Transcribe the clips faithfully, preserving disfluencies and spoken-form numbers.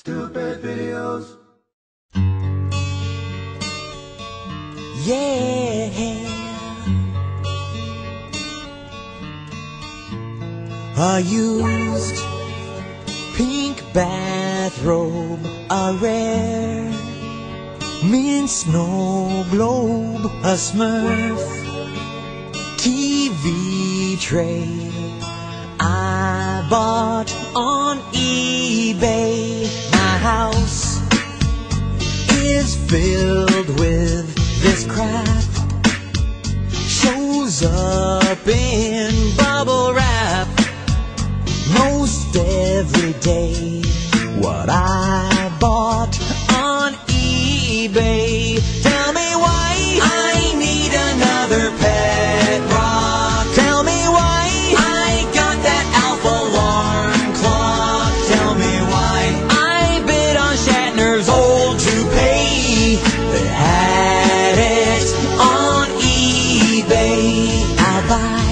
Stupid videos. Yeah, a used pink bathrobe, a rare mint snow globe, a Smurf T V tray I bought on eBay. My house is filled with this crap, shows up in bubble wrap most every day. What I bought on eBay. Tell me why I need another pet rock. Tell me why I got that Alf alarm clock. Tell me why I bid on Shatner's old toupee. They had it on eBay. I'll buy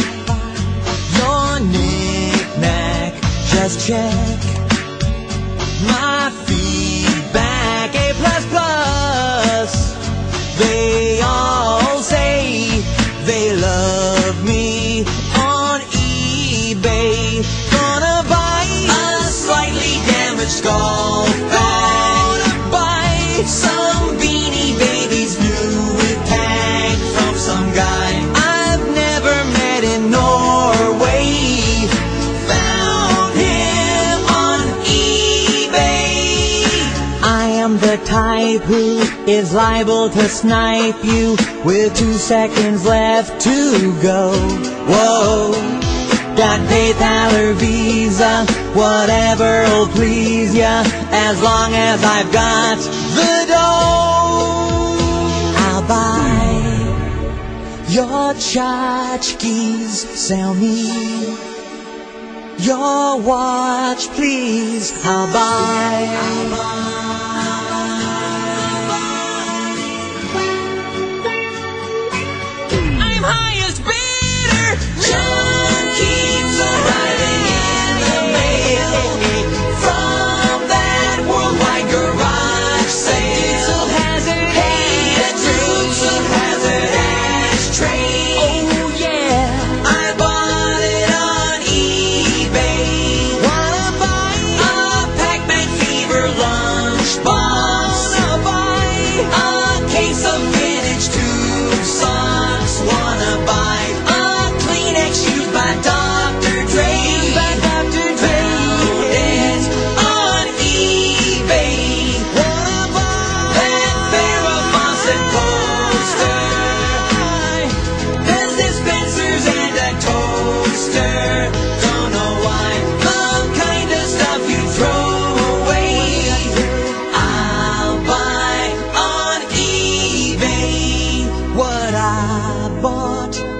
your knick-knack. Just check my feedback. A plus plus. They all say they love me on eBay. Gonna buy a slightly damaged golf bag. Gonna buy some Beanie Babies new with tag from some guy I've never met in Norway. Found him on eBay. I am the type who is liable to snipe you with two seconds left to go. Whoa, got PayPal or Visa, whatever'll please ya, as long as I've got the dough. I'll buy your tchotchkes, sell me your watch, please. I'll buy, I'll buy. I'm highest bidder. John keeps arriving in the mail from that worldwide garage sale. Hazard, hey, the troops of hazard ashtray. Oh yeah, I bought it on eBay. Wanna buy a Pac-Man fever lunchbox? Wanna buy a case of vintage tube socks? Wanna buy a Kleenex used by Doctor Dre? By Doctor Dre. Found it on eBay. Wanna buy that Farrah Fawcett poster? There's dispensers and a toaster. Don't know why. The kind of stuff you throw away. I'll buy on eBay what I bought